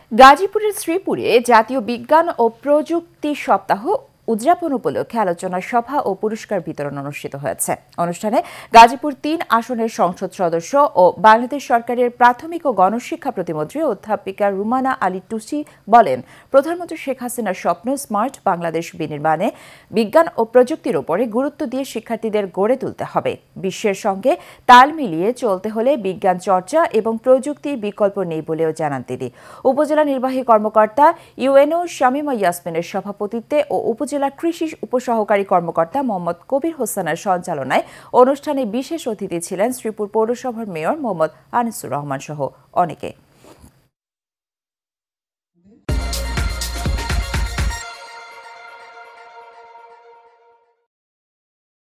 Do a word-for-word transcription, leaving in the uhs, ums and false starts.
গাজীপুরের শ্রীপুরে জাতীয় বিজ্ঞান ও প্রযুক্তি সপ্তাহ উদযাপন উপলক্ষে আলোচনা সভা ও পুরস্কার বিতরণ অনুষ্ঠিত হয়েছে। অনুষ্ঠানে গাজীপুর তিন আসনের সংসদ সদস্য ও বাংলাদেশ সরকারের প্রাথমিক ও গণশিক্ষা প্রতিমন্ত্রী অধ্যাপিকা রুমানা আলী টুসি বলেন, প্রধানমন্ত্রী শেখ হাসিনার স্বপ্ন স্মার্ট বাংলাদেশ বিনির্মাণে বিজ্ঞান ও প্রযুক্তির উপরে গুরুত্ব দিয়ে শিক্ষার্থীদের গড়ে তুলতে হবে। বিশ্বের সঙ্গে তাল মিলিয়ে চলতে হলে বিজ্ঞান চর্চা এবং প্রযুক্তির বিকল্প নেই বলেও জানান তিনি। উপজেলা নির্বাহী কর্মকর্তা ইউএনও শামীমা ইয়াসমিনের সভাপতিত্বে ও উপজেলা কৃষি উপসহকারী কর্মকর্তা মোহাম্মদ কবির হোসেনের সঞ্চালনায় অনুষ্ঠানে বিশেষ অতিথি ছিলেন শ্রীপুর পৌরসভার মেয়র মোহাম্মদ আনিসুর রহমান সহ অনেকে।